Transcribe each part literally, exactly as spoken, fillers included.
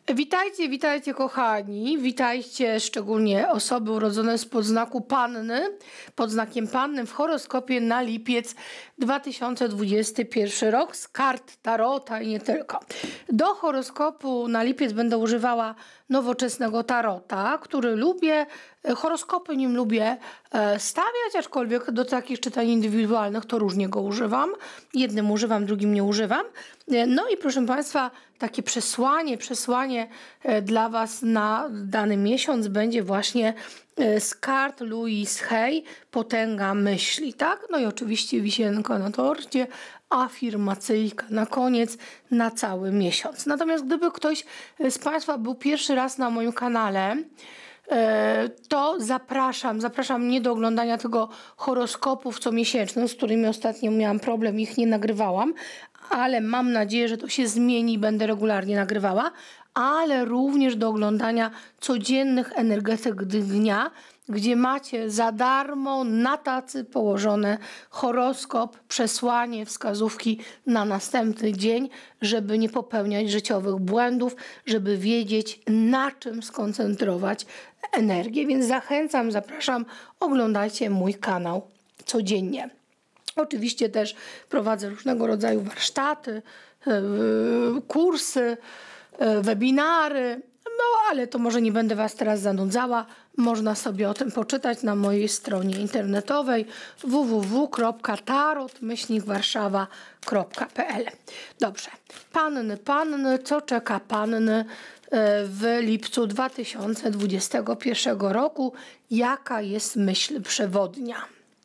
Witajcie, witajcie kochani, witajcie szczególnie osoby urodzone spod znaku Panny, pod znakiem Panny w horoskopie na lipiec dwa tysiące dwudziesty pierwszy rok z kart tarota i nie tylko. Do horoskopu na lipiec będę używała nowoczesnego tarota, który lubię, horoskopy nim lubię stawiać, aczkolwiek do takich czytań indywidualnych to różnie go używam. Jednym używam, drugim nie używam. No i proszę Państwa, takie przesłanie, przesłanie dla Was na dany miesiąc będzie właśnie z kart Louise Hay, Potęga myśli, tak? No i oczywiście wisienka na torcie, afirmacyjka na koniec, na cały miesiąc. Natomiast gdyby ktoś z Państwa był pierwszy raz na moim kanale, to zapraszam, zapraszam nie do oglądania tego horoskopów comiesięcznych, z którymi ostatnio miałam problem, ich nie nagrywałam, ale mam nadzieję, że to się zmieni i będę regularnie nagrywała, ale również do oglądania codziennych energetyk dnia, gdzie macie za darmo na tacy położone horoskop, przesłanie, wskazówki na następny dzień, żeby nie popełniać życiowych błędów, żeby wiedzieć, na czym skoncentrować energię. Więc zachęcam, zapraszam, oglądajcie mój kanał codziennie. Oczywiście też prowadzę różnego rodzaju warsztaty, kursy, webinary, no ale to może nie będę Was teraz zanudzała. Można sobie o tym poczytać na mojej stronie internetowej w w w kropka tarot myślnik warszawa kropka p l. Dobrze, panny, panny, co czeka panny w lipcu dwa tysiące dwudziestego pierwszego roku? Jaka jest myśl przewodnia?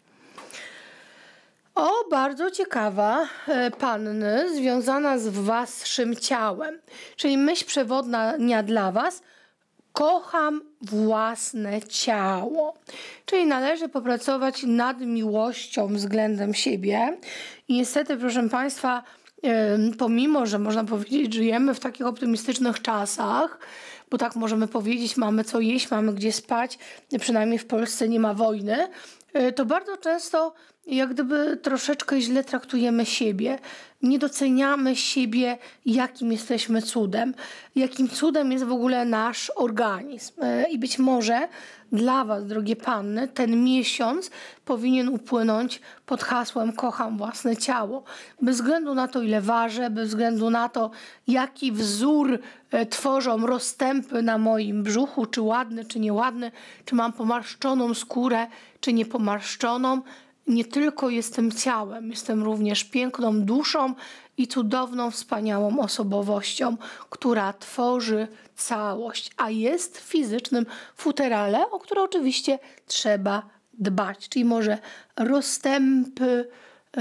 O, bardzo ciekawa panny, związana z waszym ciałem. Czyli myśl przewodnia dla was: kocham własne ciało. Czyli należy popracować nad miłością względem siebie. I niestety, proszę Państwa, pomimo, że można powiedzieć, żyjemy w takich optymistycznych czasach, bo tak możemy powiedzieć, mamy co jeść, mamy gdzie spać, przynajmniej w Polsce nie ma wojny, to bardzo często jak gdyby troszeczkę źle traktujemy siebie. Nie doceniamy siebie, jakim jesteśmy cudem. Jakim cudem jest w ogóle nasz organizm. I być może dla Was, drogie panny, ten miesiąc powinien upłynąć pod hasłem kocham własne ciało. Bez względu na to, ile ważę, bez względu na to, jaki wzór tworzą rozstępy na moim brzuchu, czy ładny, czy nieładny, czy mam pomarszczoną skórę, czy niepomarszczoną. Nie tylko jestem ciałem, jestem również piękną duszą i cudowną, wspaniałą osobowością, która tworzy całość, a jest w fizycznym futerale, o które oczywiście trzeba dbać. Czyli może rozstępy, yy,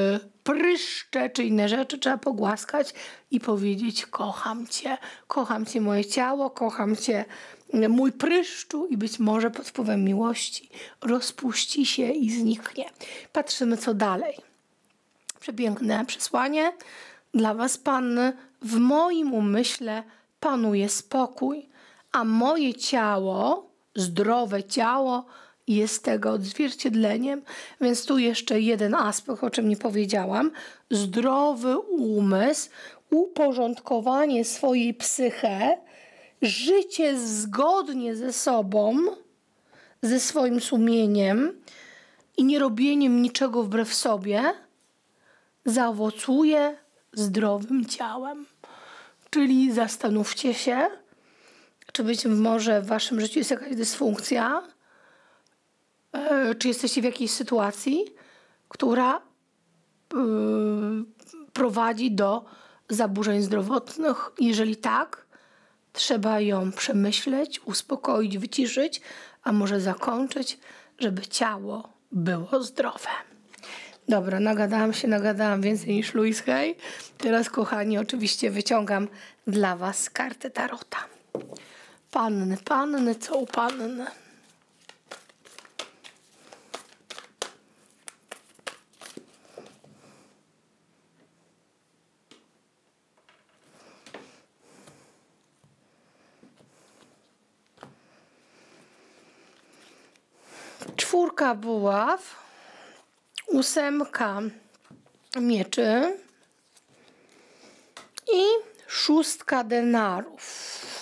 pryszcze czy inne rzeczy trzeba pogłaskać i powiedzieć kocham Cię, kocham Cię moje ciało, kocham Cię mój pryszczu i być może pod wpływem miłości rozpuści się i zniknie. Patrzymy co dalej. Przepiękne przesłanie dla Was, panny. W moim umyśle panuje spokój, a moje ciało, zdrowe ciało, jest tego odzwierciedleniem. Więc tu jeszcze jeden aspekt, o czym nie powiedziałam. Zdrowy umysł, uporządkowanie swojej psyche, życie zgodnie ze sobą, ze swoim sumieniem i nie robieniem niczego wbrew sobie zaowocuje zdrowym ciałem. Czyli zastanówcie się, czy być może w waszym życiu jest jakaś dysfunkcja, czy jesteście w jakiejś sytuacji, która yy, prowadzi do zaburzeń zdrowotnych. Jeżeli tak, trzeba ją przemyśleć, uspokoić, wyciszyć, a może zakończyć, żeby ciało było zdrowe. Dobra, nagadałam się, nagadałam więcej niż Louise Hay. Teraz, kochani, oczywiście wyciągam dla Was kartę tarota. Panny, panny, co u panny? Czwórka buław, ósemka mieczy i szóstka denarów.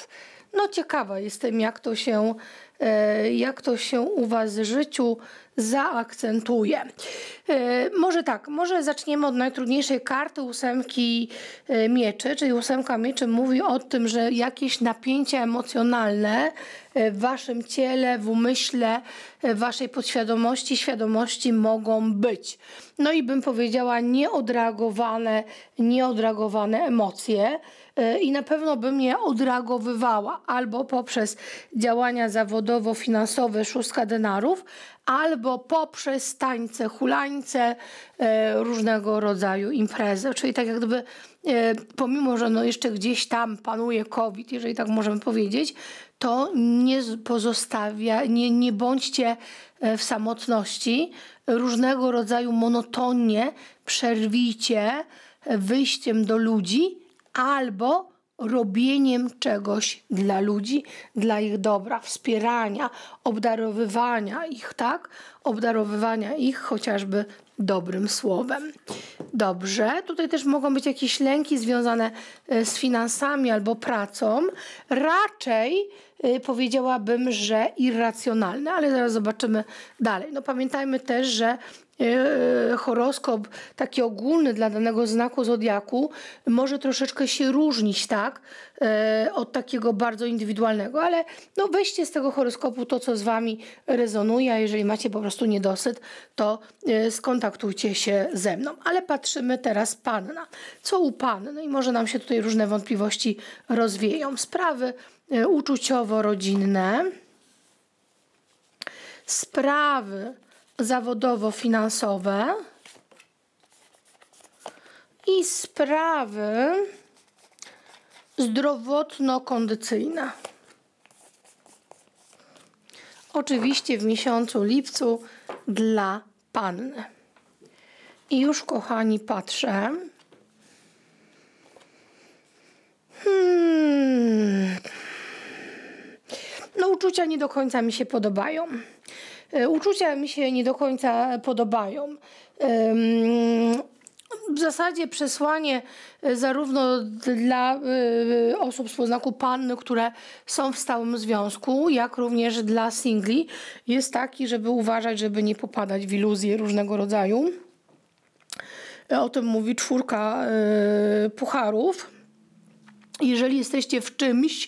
No ciekawa jestem, jak to się, jak to się u was w życiu zaakcentuje. Może tak, może zaczniemy od najtrudniejszej karty, ósemki mieczy, czyli ósemka mieczy mówi o tym, że jakieś napięcia emocjonalne w waszym ciele, w umyśle, w waszej podświadomości, świadomości mogą być. No i bym powiedziała nieodreagowane, nieodreagowane emocje. I na pewno bym je odreagowywała albo poprzez działania zawodowo-finansowe szóstka denarów, albo poprzez tańce, hulańce, różnego rodzaju imprezy. Czyli tak jak gdyby pomimo, że no jeszcze gdzieś tam panuje COVID, jeżeli tak możemy powiedzieć, to nie pozostawia, nie, nie bądźcie w samotności. Różnego rodzaju monotonnie przerwijcie wyjściem do ludzi, albo robieniem czegoś dla ludzi, dla ich dobra, wspierania, obdarowywania ich, tak? Obdarowywania ich chociażby dobrym słowem. Dobrze, tutaj też mogą być jakieś lęki związane z finansami albo pracą. Raczej y, powiedziałabym, że irracjonalne, ale zaraz zobaczymy dalej. No pamiętajmy też, że horoskop taki ogólny dla danego znaku zodiaku może troszeczkę się różnić, tak, od takiego bardzo indywidualnego, ale no weźcie z tego horoskopu to, co z wami rezonuje, a jeżeli macie po prostu niedosyt, to skontaktujcie się ze mną. Ale patrzymy teraz panna. Co u panny? I może nam się tutaj różne wątpliwości rozwieją. Sprawy uczuciowo-rodzinne, sprawy zawodowo-finansowe i sprawy zdrowotno-kondycyjne. Oczywiście w miesiącu lipcu dla panny. I już, kochani, patrzę. Hmm. No uczucia nie do końca mi się podobają. Uczucia mi się nie do końca podobają. W zasadzie przesłanie zarówno dla osób z poznaku panny, które są w stałym związku, jak również dla singli jest taki, żeby uważać, żeby nie popadać w iluzje różnego rodzaju. O tym mówi czwórka pucharów. Jeżeli jesteście w czymś,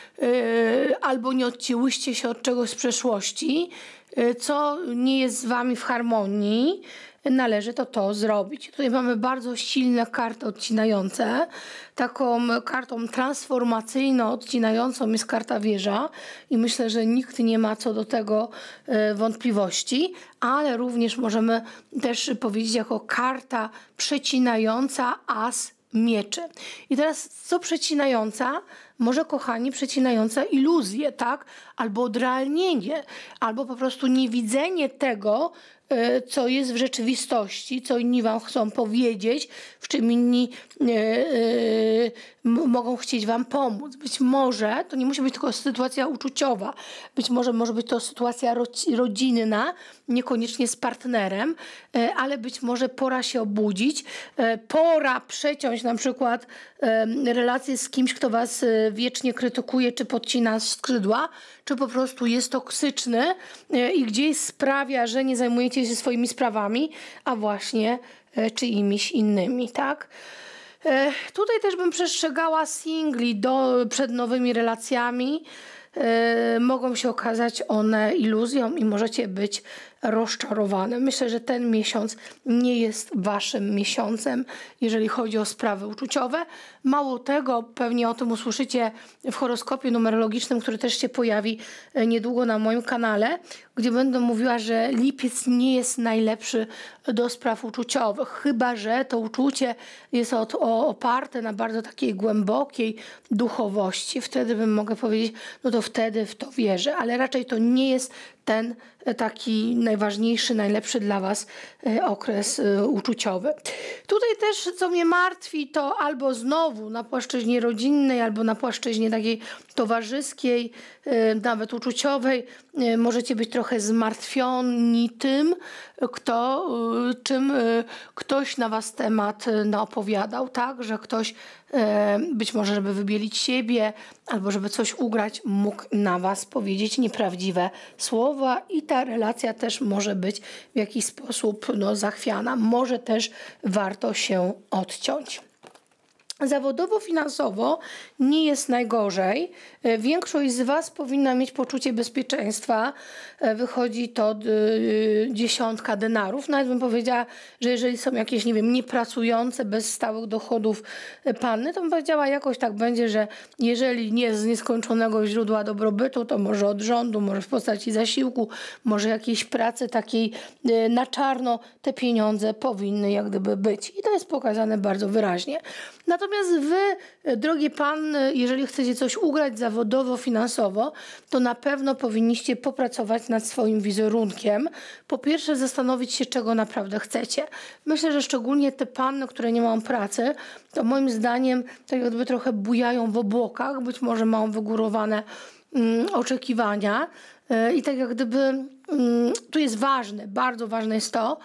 albo nie odcięłyście się od czegoś z przeszłości, co nie jest z wami w harmonii, należy to to zrobić. Tutaj mamy bardzo silne karty odcinające. Taką kartą transformacyjną, odcinającą jest karta wieża i myślę, że nikt nie ma co do tego wątpliwości, ale również możemy też powiedzieć jako karta przecinająca as mieczy. I teraz co przecinająca? Może, kochani, przecinająca iluzję, tak? Albo odrealnienie, albo po prostu niewidzenie tego, co jest w rzeczywistości, co inni wam chcą powiedzieć, w czym inni e, e, mogą chcieć wam pomóc. Być może to nie musi być tylko sytuacja uczuciowa, być może może być to sytuacja rodzinna, niekoniecznie z partnerem, e, ale być może pora się obudzić, e, pora przeciąć na przykład e, relacje z kimś, kto was wiecznie krytykuje, czy podcina skrzydła, czy po prostu jest toksyczny e, i gdzieś sprawia, że nie zajmujecie się swoimi sprawami, a właśnie e, czyimiś innymi, tak? E, tutaj też bym przestrzegała singli do, przed nowymi relacjami. E, mogą się okazać one iluzją i możecie być rozczarowane. Myślę, że ten miesiąc nie jest waszym miesiącem, jeżeli chodzi o sprawy uczuciowe. Mało tego, pewnie o tym usłyszycie w horoskopie numerologicznym, który też się pojawi niedługo na moim kanale, gdzie będę mówiła, że lipiec nie jest najlepszy do spraw uczuciowych, chyba że to uczucie jest od, o, oparte na bardzo takiej głębokiej duchowości. Wtedy bym mogę powiedzieć, no to wtedy w to wierzę, ale raczej to nie jest ten taki najważniejszy, najlepszy dla was okres uczuciowy. Tutaj też, co mnie martwi, to albo znowu na płaszczyźnie rodzinnej, albo na płaszczyźnie takiej towarzyskiej, nawet uczuciowej, możecie być trochę zmartwioni tym, kto, czym ktoś na was temat naopowiadał, tak? Że ktoś być może żeby wybielić siebie, albo żeby coś ugrać, mógł na was powiedzieć nieprawdziwe słowa i ta relacja też może być w jakiś sposób no, zachwiana. Może też warto się odciąć. Zawodowo, finansowo nie jest najgorzej. Większość z was powinna mieć poczucie bezpieczeństwa. Wychodzi to dziesiątka denarów. Nawet bym powiedziała, że jeżeli są jakieś, nie wiem, niepracujące, bez stałych dochodów panny, to bym powiedziała, jakoś tak będzie, że jeżeli nie z nieskończonego źródła dobrobytu, to może od rządu, może w postaci zasiłku, może jakiejś pracy takiej na czarno, te pieniądze powinny jak gdyby być. I to jest pokazane bardzo wyraźnie. Natomiast wy, drogie panny, jeżeli chcecie coś ugrać zawodowo, finansowo, to na pewno powinniście popracować nad swoim wizerunkiem. Po pierwsze zastanowić się, czego naprawdę chcecie. Myślę, że szczególnie te panny, które nie mają pracy, to moim zdaniem tak jakby trochę bujają w obłokach, być może mają wygórowane mm, oczekiwania. I tak jak gdyby tu jest ważne, bardzo ważne jest to,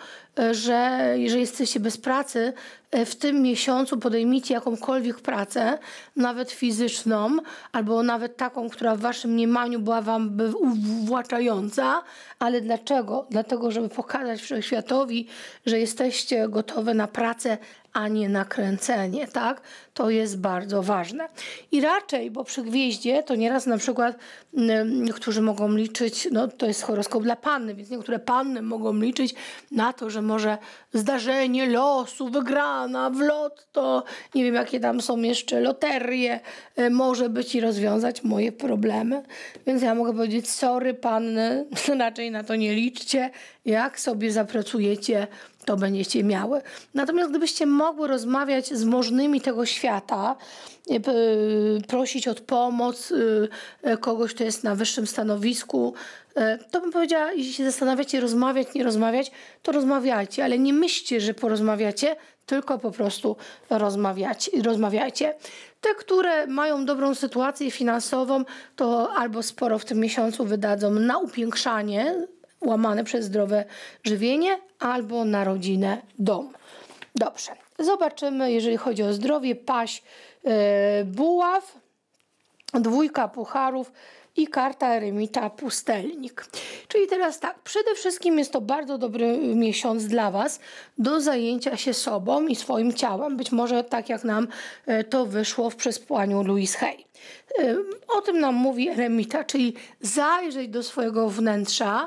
że jeżeli jesteście bez pracy, w tym miesiącu podejmijcie jakąkolwiek pracę, nawet fizyczną, albo nawet taką, która w waszym mniemaniu była wam uwłaczająca. Ale dlaczego? Dlatego, żeby pokazać wszechświatowi, że jesteście gotowe na pracę, a nie na kręcenie, tak? To jest bardzo ważne. I raczej, bo przy gwieździe to nieraz na przykład niektórzy mogą liczyć, no to jest horoskop dla panny, więc niektóre panny mogą liczyć na to, że może zdarzenie losu, wygrana w lotto, nie wiem jakie tam są jeszcze loterie, może być i rozwiązać moje problemy. Więc ja mogę powiedzieć, sorry panny, raczej na to nie liczcie, jak sobie zapracujecie, to będziecie miały. Natomiast gdybyście mogły rozmawiać z możnymi tego świata, prosić o pomoc kogoś, kto jest na wyższym stanowisku, to bym powiedziała, jeśli się zastanawiacie, rozmawiać, nie rozmawiać, to rozmawiajcie, ale nie myślcie, że porozmawiacie, tylko po prostu rozmawiacie, rozmawiajcie. Te, które mają dobrą sytuację finansową, to albo sporo w tym miesiącu wydadzą na upiększanie, łamane przez zdrowe żywienie, albo na rodzinę, dom. Dobrze, zobaczymy, jeżeli chodzi o zdrowie, paź, yy, buław, dwójka pucharów i karta eremita, pustelnik. Czyli teraz tak, przede wszystkim jest to bardzo dobry miesiąc dla was do zajęcia się sobą i swoim ciałem. Być może tak jak nam to wyszło w przesłaniu Louise Hay. O tym nam mówi eremita, czyli zajrzeć do swojego wnętrza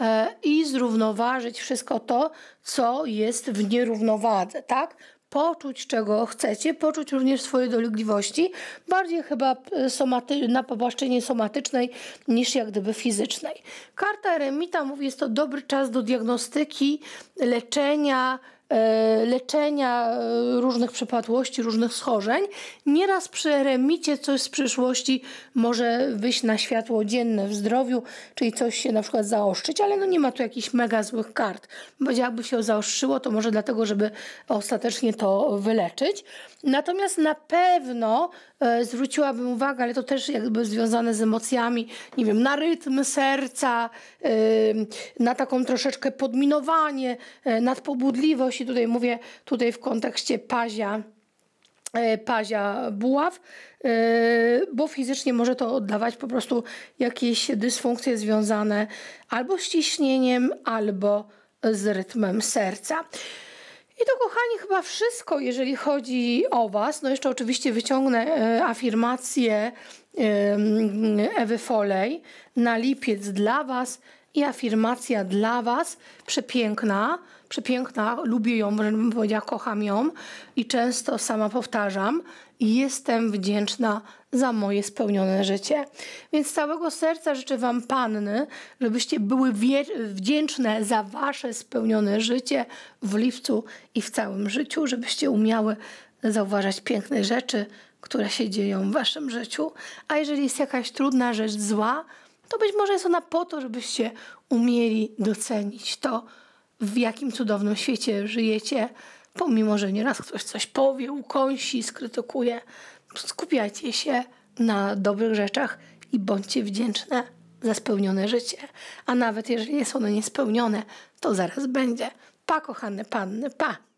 i zrównoważyć wszystko to, co jest w nierównowadze, tak? Poczuć, czego chcecie, poczuć również swoje dolegliwości, bardziej chyba somaty, na płaszczyźnie somatycznej niż jak gdyby fizycznej. Karta eremita mówi, jest to dobry czas do diagnostyki, leczenia, leczenia różnych przypadłości, różnych schorzeń. Nieraz przy eremicie coś z przyszłości może wyjść na światło dzienne w zdrowiu, czyli coś się na przykład zaostrzyć, ale no nie ma tu jakichś mega złych kart. Bo jakby się zaostrzyło, to może dlatego, żeby ostatecznie to wyleczyć. Natomiast na pewno e, zwróciłabym uwagę, ale to też jakby związane z emocjami, nie wiem, na rytm serca, e, na taką troszeczkę podminowanie, e, nadpobudliwość i tutaj mówię tutaj w kontekście pazia, e, pazia buław, e, bo fizycznie może to oddawać po prostu jakieś dysfunkcje związane albo z ciśnieniem, albo z rytmem serca. I to, kochani, chyba wszystko, jeżeli chodzi o was. No jeszcze oczywiście wyciągnę e, afirmację e, Ewy Foley na lipiec dla was i afirmacja dla was, przepiękna, przepiękna, lubię ją, bym powiedziała, kocham ją i często sama powtarzam. Jestem wdzięczna za moje spełnione życie. Więc z całego serca życzę wam, panny, żebyście były wdzięczne za wasze spełnione życie w lipcu i w całym życiu, żebyście umiały zauważać piękne rzeczy, które się dzieją w waszym życiu. A jeżeli jest jakaś trudna rzecz, zła, to być może jest ona po to, żebyście umieli docenić to, w jakim cudownym świecie żyjecie, pomimo że nieraz ktoś coś powie, ukąsi, skrytykuje. Skupiajcie się na dobrych rzeczach i bądźcie wdzięczne za spełnione życie. A nawet jeżeli jest ono niespełnione, to zaraz będzie. Pa, kochane panny, pa!